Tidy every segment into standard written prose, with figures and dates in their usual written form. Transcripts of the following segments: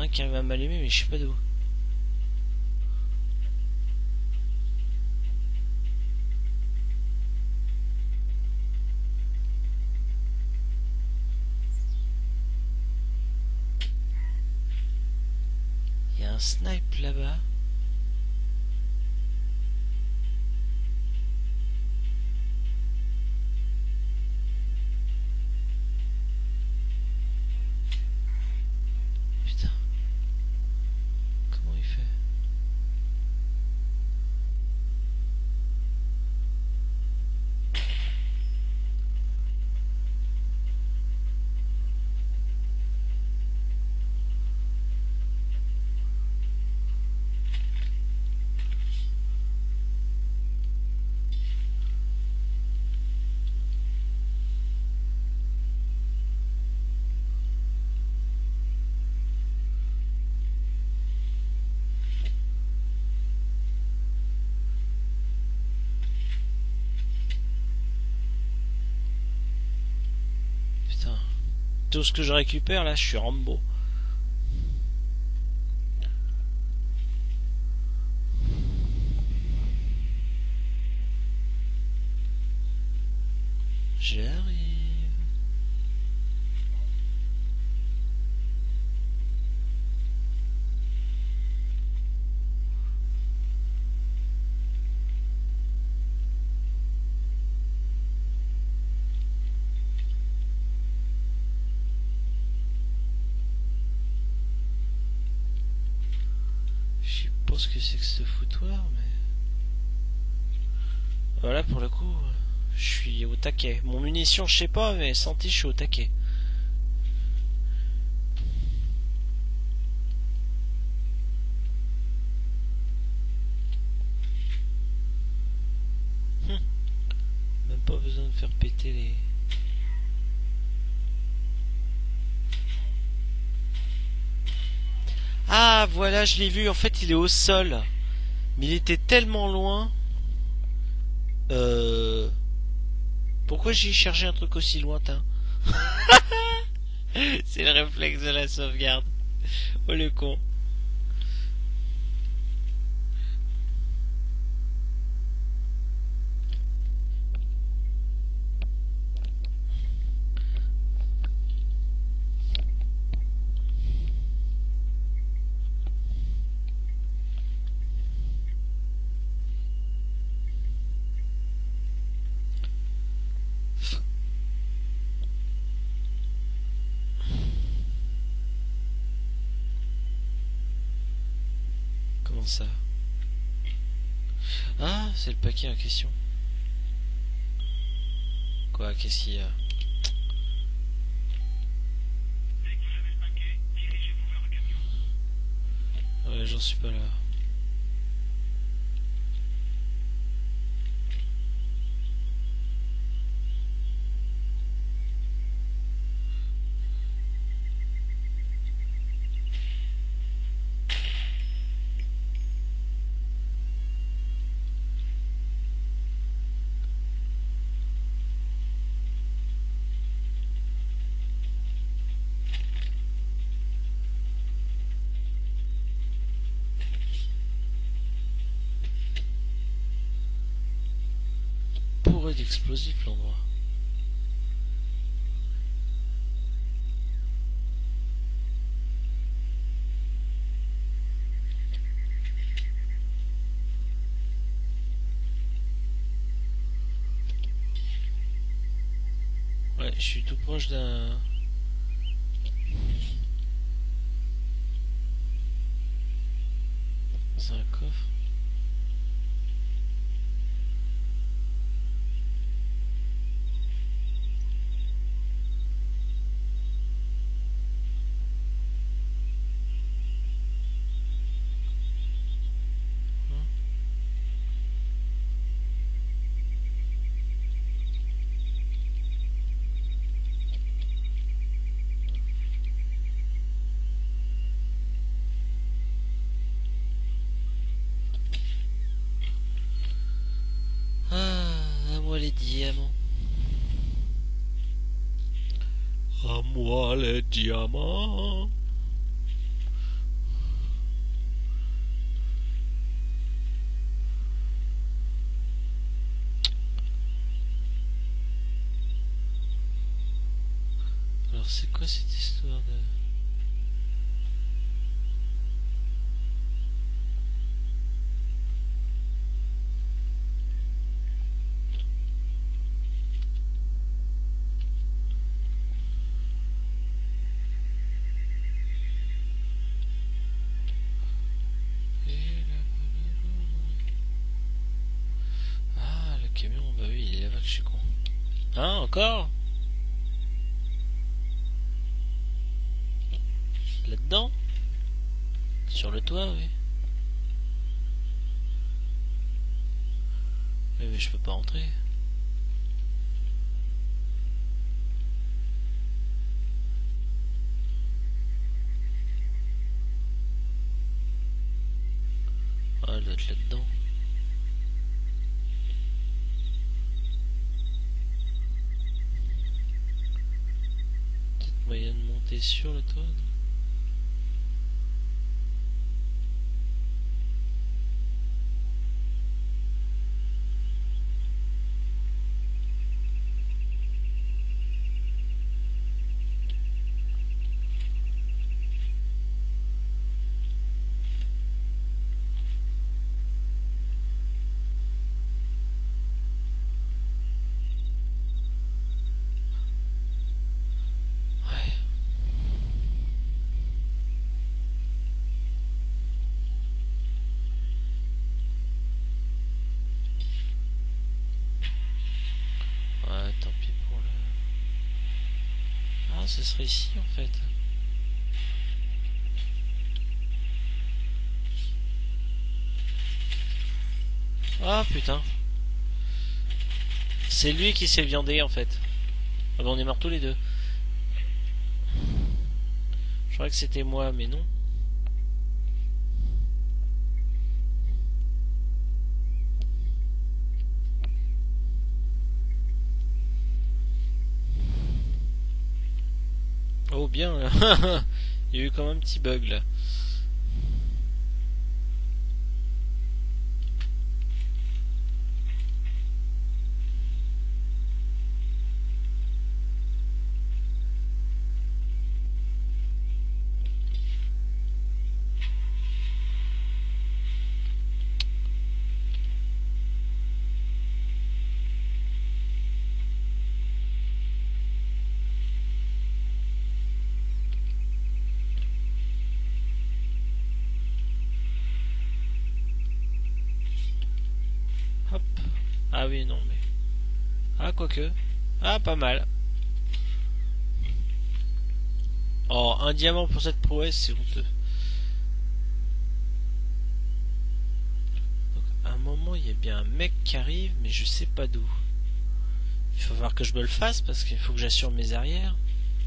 un qui arrive à m'allumer, mais je sais pas d'où. Il y a un snipe là-bas. Putain. Comment il fait? Putain. Tout ce que je récupère là, je suis Rambo. J'arrive. Je sais pas ce que c'est que ce foutoir, mais... Voilà, pour le coup, je suis au taquet. Mon munition, je sais pas, mais santé, je suis au taquet. Même pas besoin de faire péter les... Ah, voilà, je l'ai vu. En fait, il est au sol. Mais il était tellement loin. Pourquoi j'ai cherché un truc aussi lointain? C'est le réflexe de la sauvegarde. Oh le con. Comment ça? Ah, c'est le paquet en question. Quoi, qu'est-ce qu'il y a? Ouais, j'en suis pas là. Pourrait d'explosif l'endroit. Ouais, je suis tout proche d'un... C'est un coffre. Ah, à moi les diamants. À moi les diamants. Alors c'est quoi cette histoire de... Ah, le camion, bah oui, il est là-bas que je suis con. Hein, encore? Là-dedans? Sur le toit, oui. Oui, mais je peux pas rentrer. Ah, elle doit être là-dedans. Peut-être moyen de monter sur le toit, non? Ouais. Ouais, tant pis pour le... Ah, ce serait ici, en fait. Ah, putain. C'est lui qui s'est viandé, en fait. Ah bah, on est morts tous les deux. Je crois que c'était moi, mais non. Oh, bien, là. Il y a eu comme un petit bug, là. Hop. Ah oui, non, mais... Ah, quoique. Ah, pas mal. Oh, un diamant pour cette prouesse, c'est honteux. Donc, à un moment, il y a bien un mec qui arrive, mais je sais pas d'où. Il faut voir que je me le fasse, parce qu'il faut que j'assure mes arrières.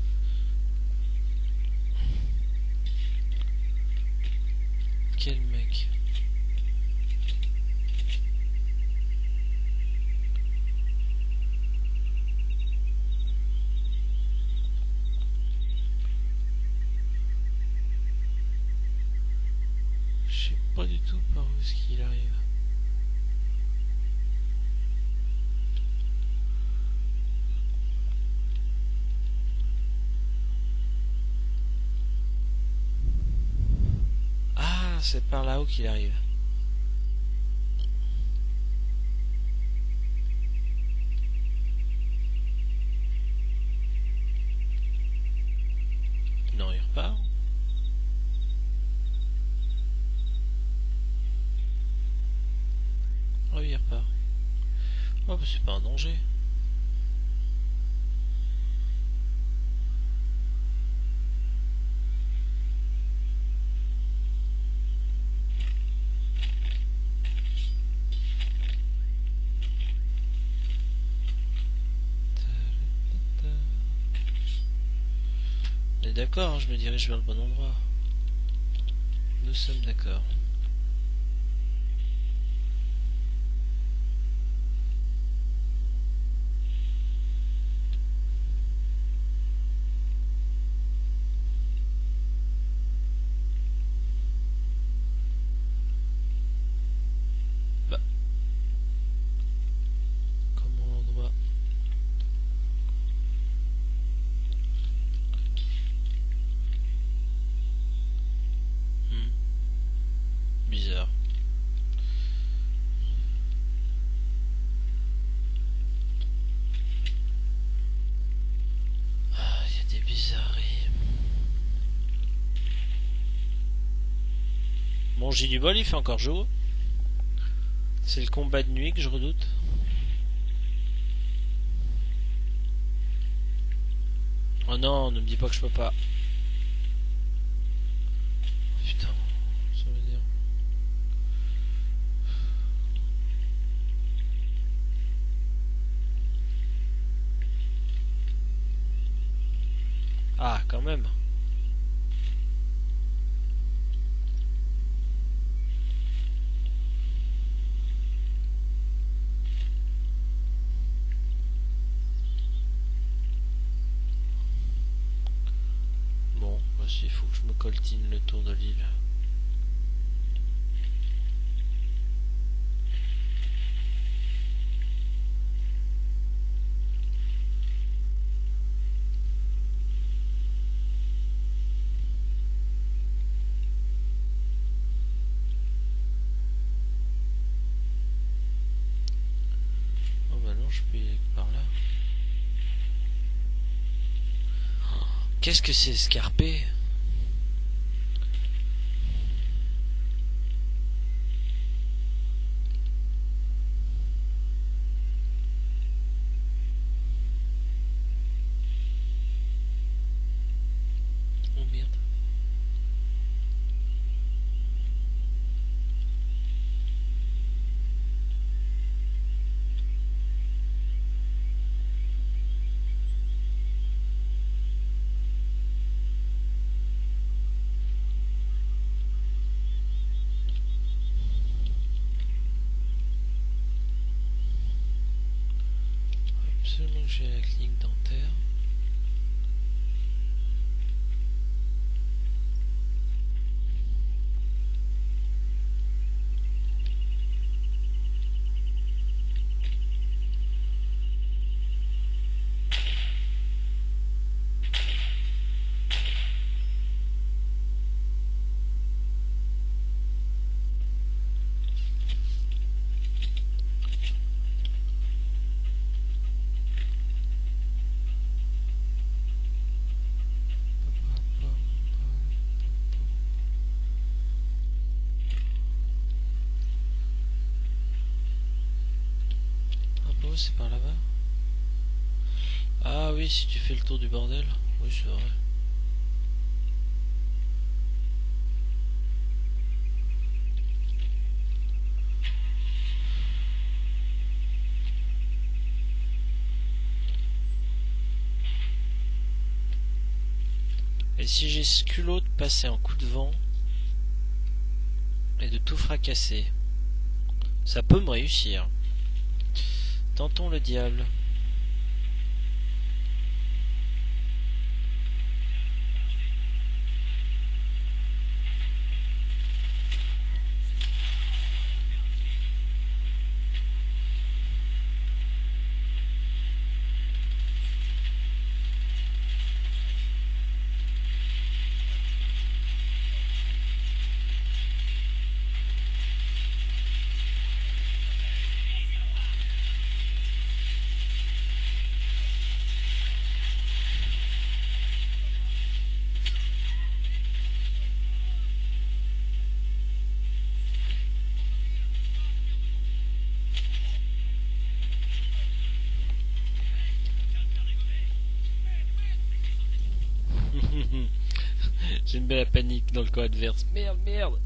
Quel mec? Je sais pas du tout par où est-ce qu'il arrive. Ah, c'est par là-haut qu'il arrive. Non, il repart. Oh, il repart. Oh, bah, c'est pas un danger. On est d'accord, hein, je me dirige vers le bon endroit. Nous sommes d'accord. Bah, comment l'endroit? Bon, j'ai du bol, il fait encore jour. C'est le combat de nuit que je redoute. Oh non, ne me dis pas que je peux pas. Putain, ça veut dire... Ah, quand même. Bon, il faut que je me coltine le tour de l'île. Oh bah non, je peux y aller par là. Qu'est-ce que c'est escarpé? Oh merde. Absolument que j'ai la clinique dentaire. Ah bon, c'est par là-bas? Ah oui, si tu fais le tour du bordel. Oui, c'est vrai. Et si j'ai ce culot de passer en coup de vent et de tout fracasser, ça peut me réussir. Tentons le diable. J'aime bien la panique dans le camp adverse. Merde, merde.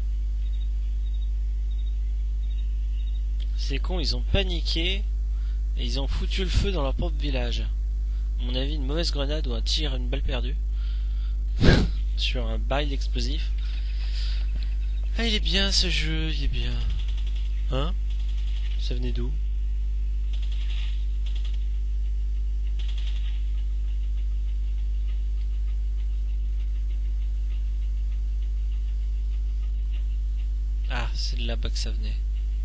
C'est con, ils ont paniqué Et ils ont foutu le feu dans leur propre village. À mon avis, une mauvaise grenade ou un tir, une balle perdue sur un baril explosif. Ah, il est bien ce jeu, il est bien. Hein? Ça venait d'où? Ah, c'est de là-bas que ça venait.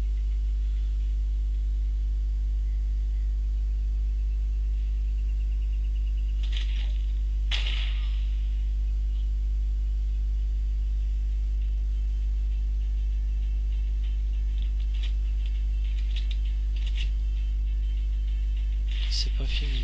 C'est pas fini.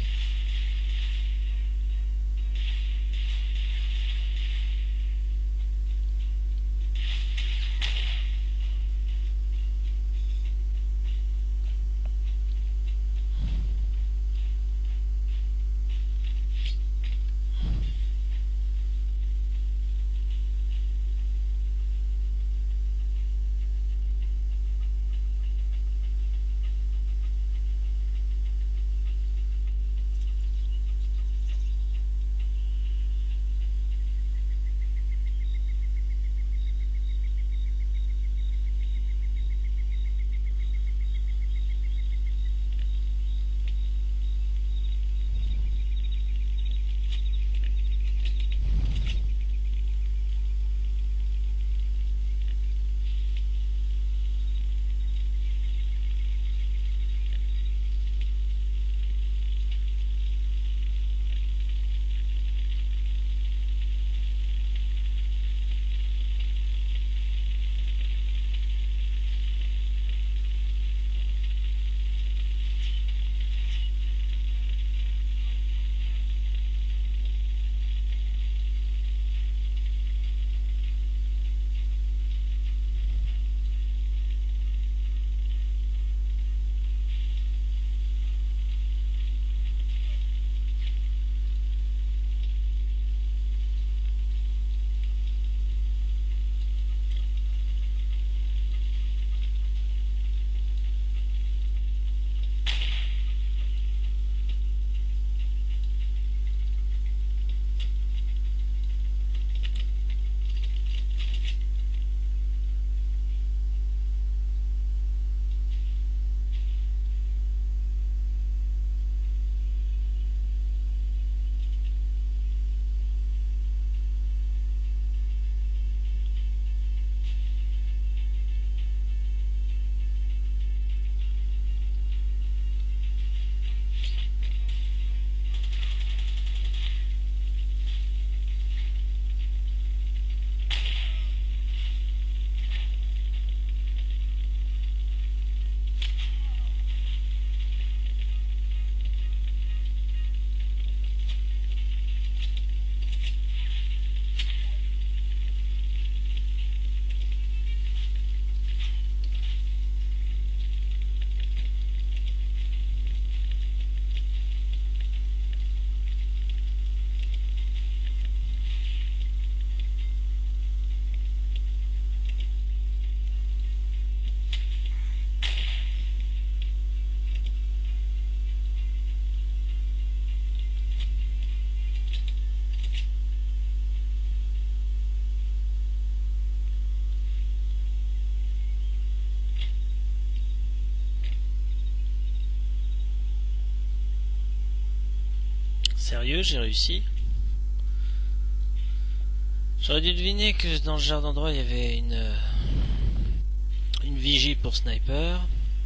Sérieux, j'ai réussi. J'aurais dû deviner que dans ce genre d'endroit il y avait une vigie pour sniper.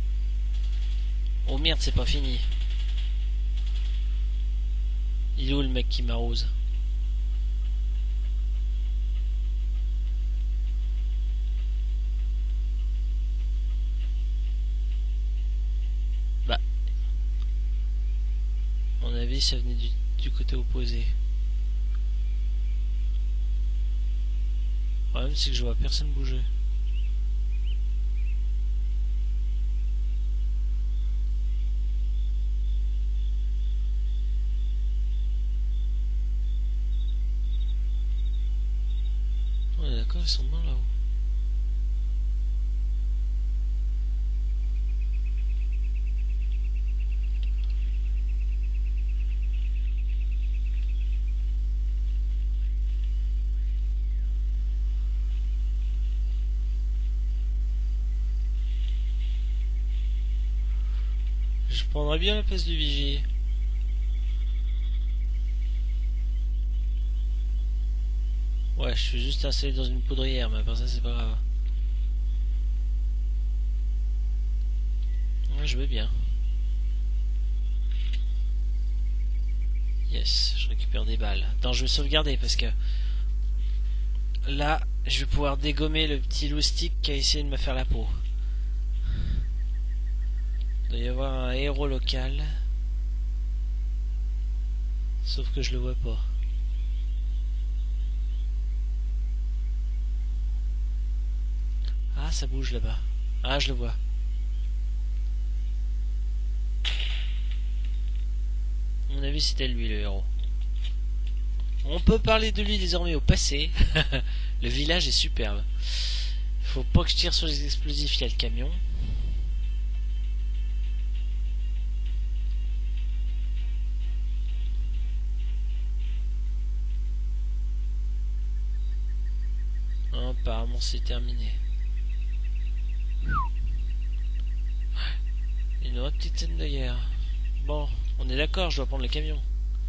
Oh merde, c'est pas fini. Il est où le mec qui m'arrose? Bah, à mon avis, ça venait du côté opposé. Le problème, c'est que je vois personne bouger. On est d'accord, ils sont morts là-haut. prendrais bien la place du vigie. Ouais, je suis juste installé dans une poudrière, mais pour ça c'est pas grave. Ouais, je vais bien. Yes, je récupère des balles. Attends, je vais sauvegarder parce que là, je vais pouvoir dégommer le petit loustic qui a essayé de me faire la peau. Il doit y avoir un héros local. Sauf que je le vois pas. Ah, ça bouge là-bas. Ah, je le vois. À mon avis, c'était lui le héros. On peut parler de lui désormais au passé. Le village est superbe. Faut pas que je tire sur les explosifs, il y a le camion. Ah, apparemment c'est terminé. Une autre petite scène de guerre. Bon, on est d'accord, je dois prendre le camion.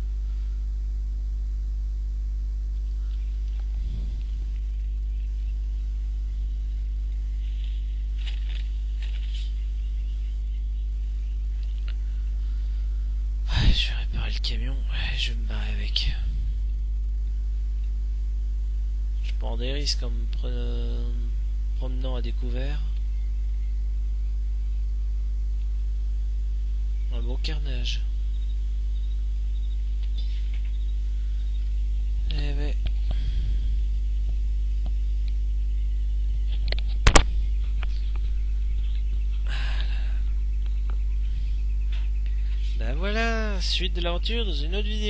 Je vais réparer le camion, je vais me barrer avec. Je prends des risques en me promenant à découvert. Un bon carnage. Eh ben. Ben voilà, suite de l'aventure dans une autre vidéo.